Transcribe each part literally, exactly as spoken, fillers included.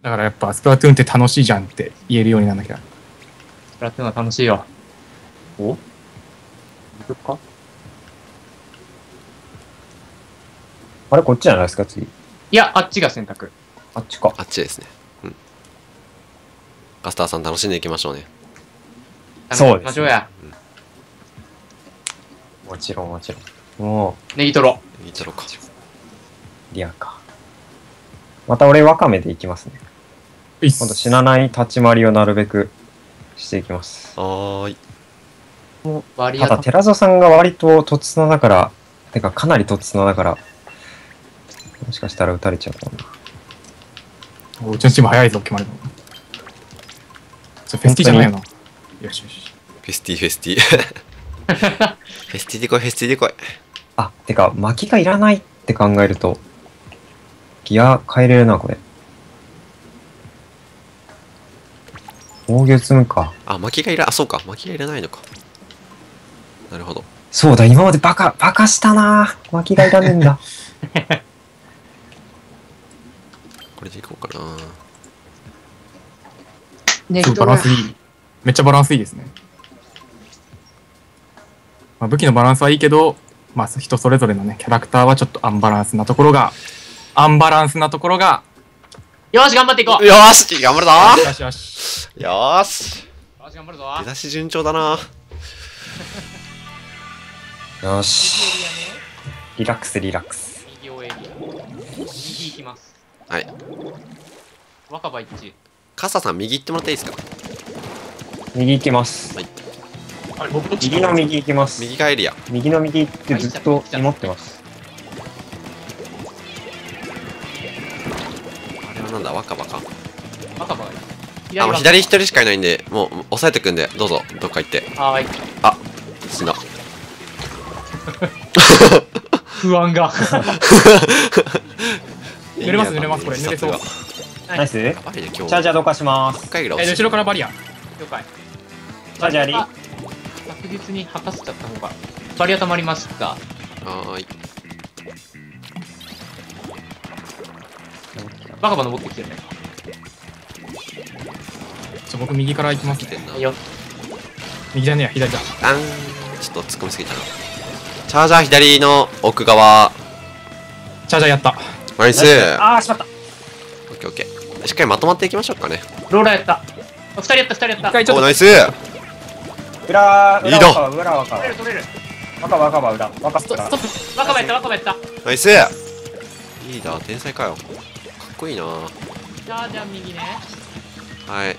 だからやっぱスプラトゥーンって楽しいじゃんって言えるようになんなきゃ。 スプラトゥーンは楽しいよ。お？行くか？ あれこっちじゃないですか、次。 いや、あっちが選択。 あっちか。 あっちですね。うん。ガスターさん楽しんでいきましょうね。 そうですね行きましょうや。 もちろんもちろん。もネギトロ。 いいちゃろうか。 う、リアか。また俺ワカメでいきますね。 いっ今度死なない立ち回りをなるべくしていきます。 はーい。 割合ただ、寺蔵さんが割ととつなだから、てかかなりとつなだから、もしかしたら撃たれちゃうかもな。 おうちのチーム早いぞ決まるの。それフェスティじゃないよな。よしよし。 フェスティフェスティ。フェスティで来い、フェスティで来い。 あ、てか、巻きがいらないって考えると、ギア変えれるな、これ。防御積むか。 あ、巻きがいら、あ、そうか。巻きがいらないのか。なるほど。 そうだ、今までバカ、バカしたなぁ。巻きがいらねえんだ。 これでいこうかな。 すごいバランスいい。めっちゃバランスいいですね。まあ、武器のバランスはいいけど、まあ、人それぞれのね、キャラクターはちょっとアンバランスなところが、アンバランスなところが、 よーし、頑張っていこう。 よーし頑張るぞよしよし。 ーよーしよし、頑張るぞ。 出だし順調だな。 よし。リラックス、リラックス。 右をエリア。右行きます。 はい。 若葉一致。 カサさん右行ってもらっていいですか？ 右行きます。 はい。 あれ、僕どっち右の右行きます。 右がエリア。 右の右ってずっと持ってます。 あれはなんだ、若葉か。 若葉がいい。 あ、もう左一人しかいないんで、もう押さえてくんで、どうぞ、どっか行って。 はーい。 あ、死んだ。 不安が。 濡れます濡れますこれ濡れそう。 ナイス。チャあれで今日。 ージャーどかします。 一回ぐらいえ、後ろからバリア。 了解。 チャージャーリ確実に吐かせちゃった方が。バリア溜まりました。 はーい。 バカバ登ってきてるね。 ちょ僕右から行きますね。 来てんな。 いいよ。 右じゃねえや左だ。 あん。ちょっと突っ込みすぎたな。チャージャー左の奥側。 チャージャーやった。 ナイス。 あー、しまった。 オッケーオッケー。しっかりまとまっていきましょうかね。 ローラーやった。二人やった、二人やった。 一回ちょっとお、ナイス。 裏、 いいだ裏若葉、裏若葉。 取れる、取れる。 若葉、若葉、裏。若スト葉。 ストップ。 若葉やった、若葉やった。 ナイス。リーダー天才かよ。かっこいいな。はじゃあ、じゃあ右ね。 い。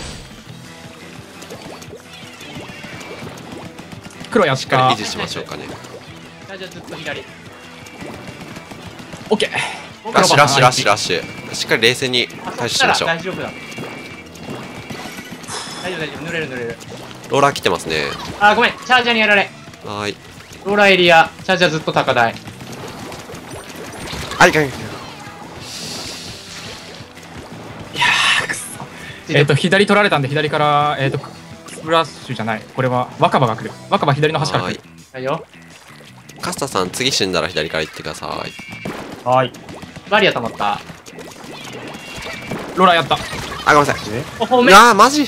黒やっ。 しったかり維持しましょうかね。 じゃあ、じゃあずっと左。 オッケー。 ラッシュラッシュラッシュラッシュ。しっかり冷静にあ、 対そしたら処しましょう。 大丈夫だ。大丈夫、大丈夫。濡れる、濡れる。 ローラー来てますね。 あ、ごめん。チャージャーにやられ。 はーい。 ローラーエリア。チャージャーずっと高台。 はい、はい。 えっと左取られたんで左からえっとスプラッシュじゃない。これは若葉が来る。若葉左の端から来る。 はいよ。 カスタさん、次死んだら左から行ってください。 はい。 バリア溜まった。 ローラーやった。 あ、ごめんなさい。 お、褒め。 うわー、マジ。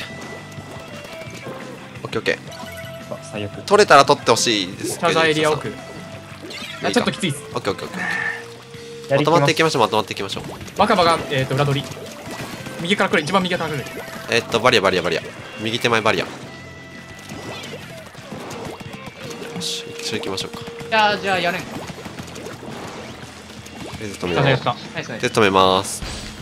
オッケーオッケー。 最悪。 取れたら取ってほしいですけど。 チャージャーエリア奥。 いいあちょっときついです。 オッケーオッケーオッケー。 やりきますまとまっていきましょう、まとまっていきましょう。 若葉がえっと裏取り。右から来る。一番右から来る。 えー、っと、バリア、バリア、バリア。右手前バリア。よし、一緒行きましょうか。 じゃあ、じゃあやれん。 手止めます。 チャージャーやった。 ナイスナイス。 手止めます。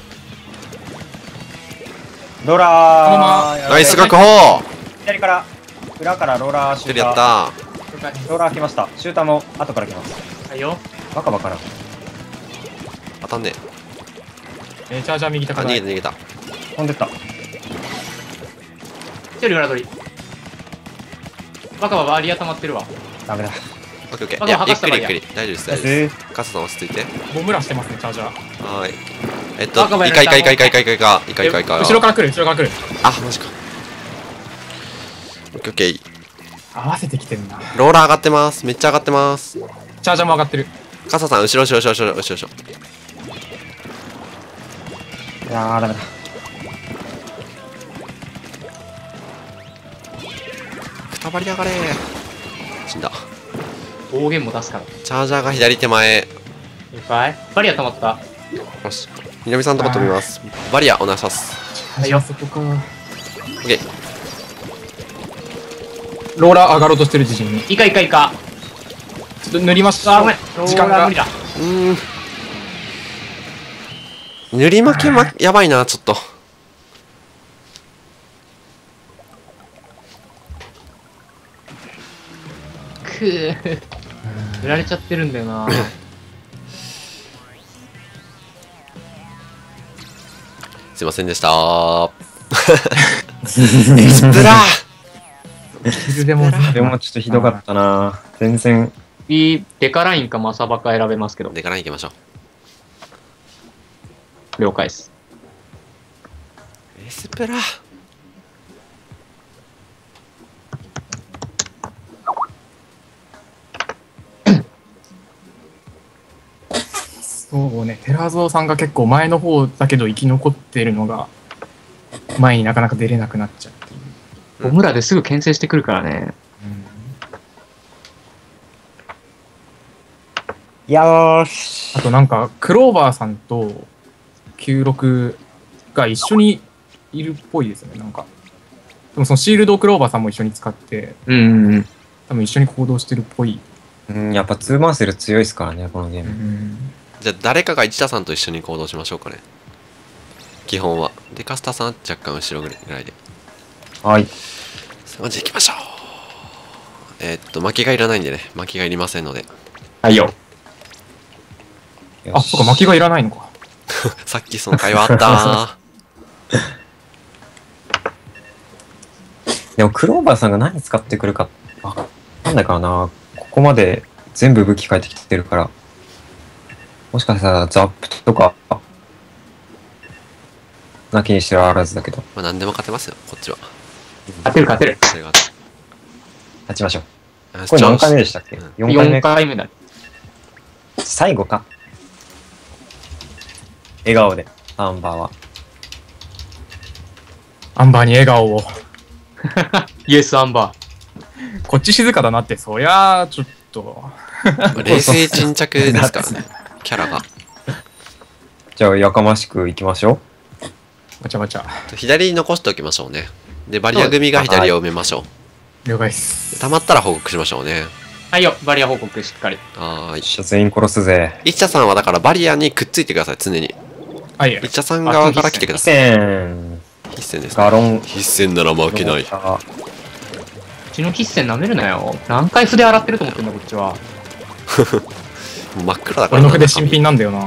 ローラー。 ナイス確保。 左から、裏からローラーシュー一人やっタた。 了解。 ー。ローラー来ました。シューターも後から来ます。 はいよ。 若葉から。 当たんねえーチャージャー右え。あ、 高台。 逃げた逃げた。 飛んでった。 一人裏取り。若葉バリア溜まってるわ。 ダメだ。 オッケーオッケー。 あいや、ゆっ剥がしたバリアくりゆっくり。大丈夫です、大丈夫ナイです。 ス。 カサさん落ち着いて。 ボムラしてますねチャージャー。 はーい。えっと、 若葉イカイカイカイカイカイカイカイカイカイカ。 後ろから来る後ろから来る。 あ、マジか。オッケーオッケー。 合わせてきてるな。 ローラー上がってます。めっちゃ上がってます。 チャージャーも上がってる。 カサさん、後ろ後ろ後ろ後ろ後ろ後ろ。 いやー、ダメだ。 あ、バリア上がれ。死んだ。 暴言も出すから。 チャージャーが左手前。 了解。バリア溜まった。 よし。みなみさんのとこ飛びます。バリアお願いします。 はいよ。 そこか。 オッケー。 ローラー上がろうとしてる自信に。 イカイカイカ。 ちょっと塗りましあ、 た。 ごめん。 時間が無理だ。 うーん。塗り負けま、やばいな、ちょっと。 くー。塗られちゃってるんだよな。 すいませんでしたー。エクスプラーでも、 でもちょっとひどかったな。全然。 いいデカラインかマサバか選べますけど。 でから行きましょう。 了解です。 エスプラそうね、寺蔵さんが結構前の方だけど生き残ってるのが、前になかなか出れなくなっちゃうっていう。 ボムラですぐ牽制してくるからね。 よーし。 あとなんか、クローバーさんときゅうろくが一緒にいるっぽいですよね、なんか。でもそのシールドをクローバーさんも一緒に使って、 うんうんうん。 多分一緒に行動してるっぽい。 うん、やっぱツーマンセル強いですからね、このゲーうム。 ん。 じゃあ誰かが一田さんと一緒に行動しましょうかね。基本は。で、カスタさん若干後ろぐらいで。 はい。 さあ、まず行きましょう。えー、っと、巻きがいらないんでね。巻きがいりませんので。 はいよ。 あ、そっか、巻きがいらないのか。 さっきその会話あったでもクローバーさんが何使ってくるかわかんないからな。ここまで全部武器変えてきてるから。もしかしたらザップとか、なきにしてはあらずだけど。 まあ何でも勝てますよ、こっちは。 勝てる勝てる。 それが勝ちましょう。 あこれ何回目でしたっけ？ よん 回 4 目。 回目だ。 最後か。笑顔で、アンバーは。 アンバーに笑顔を。 イエスアンバこっち静かだなって、そりゃあ、ちょっと。 冷静沈着ですからね、キャラが。 じゃあ、やかましくいきましょわちゃわちゃ。 左に残しておきましょうね。で、バリア組が左を埋めましょう。 了解です。 溜まったら報告しましょうね。 ー。はいよ、バリア報告しっかり。 はーい。 う。し全員殺すぜ。 一茶さんはだからバリアにくっついてください、常に。 はい。 一茶さん側から来てください。 千、 必戦ですね。 ガロン、 必戦なら負けない。 うちのキッセン舐めるなよ。何回筆洗ってると思ってんだ、こっちは。 真っ暗だからな。 俺の筆新品なんだよな。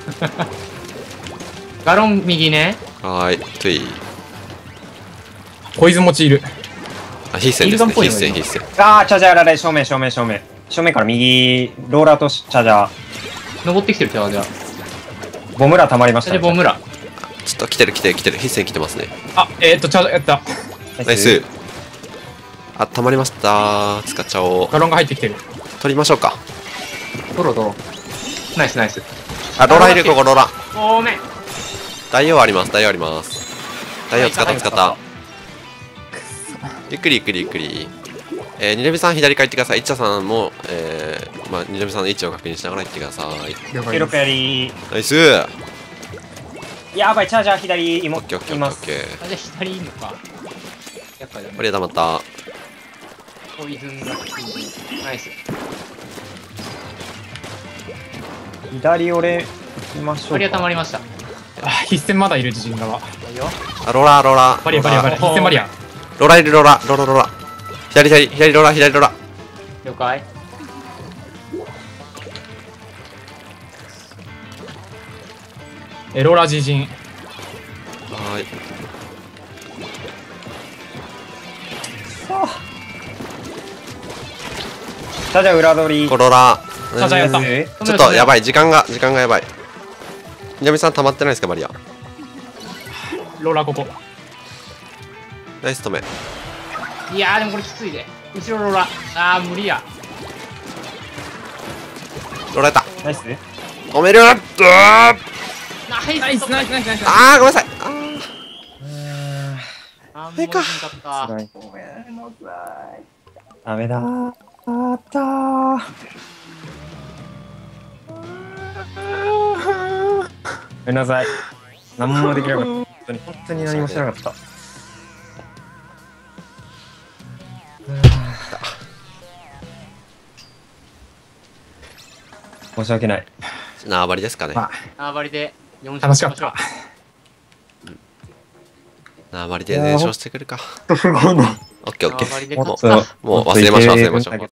ガロン右ね。 はーい。トゥイ。 ポイズン持ちいる。 あ、必戦ですね。 イルカンっぽい必のがいる戦必戦。 あー、チャージャーやられ、正面、正面、正面。正面から右、ローラーとチャージャー。 登ってきてる、じゃあ、じゃあ。 ボムラ溜まりましたね。 で、ボムラ。 ちょっと来てる来てる来てる。必戦来てますね。 あ、えー、っと、チャージやった。 ナイス。あ、溜まりました。使っちゃおう。 ガロンが入ってきてる。 取りましょうか。 ドロドロ。ナイスナイス。 あ、ローラーいる、ここローラー。 ごめん。 大王あります、大王あります。大王使った使った。ゆっくりゆっくりゆっくり。えー、ニレビさん左から行ってください。イッチャさんも、えー、まあ、ニレビさんの位置を確認しながら行ってください。 了解です。 記録やりナイス。 やばい、チャージャー左、 オ今、 ッケーオッケーオいます。 ッケーオッケー。 あ、じゃあ左いいのか。やっぱりだね。 バリア溜まった。 ポイズンがナイス。 左俺、行きましょうか。 バリア溜まりました。 あ、必戦まだいる自陣側。 はいよ。 あ、ローラーローラー。 バリアバリアバリア。必戦バリア。 ローラーいるローラー、ローラーローラー。左左、左ローラー、左ローラー。 了解。 え、ローラー自陣。 はーい。 チャージャー裏取り。 こローラー。 チャージャーやったえちょっとやばい、時間が、時間がやばい。南さん溜まってないですか、バリア。 ローラーここ。 ナイス止め。 いやーでもこれきついで。後ろローラ。あー無理や。 ローラーやった。 ナイス。 止める。うわーナイスナイスナイスナイスナイス。 あー、ごめんなさい。あーあーもうええか無理だった。 辛い。 ごめんなさい。 ダメだー。あったー。ごめんなさい。何もできなかった。本当に、本当に何もしなかった。申し訳ない。 縄張りですかね。 まあ、 縄張りでよん楽しかった。 縄張りで伝承してくるか。 すごいね。 オッケーオッケー。 縄張りでも勝つか。 うもう忘れましょう忘れましょう。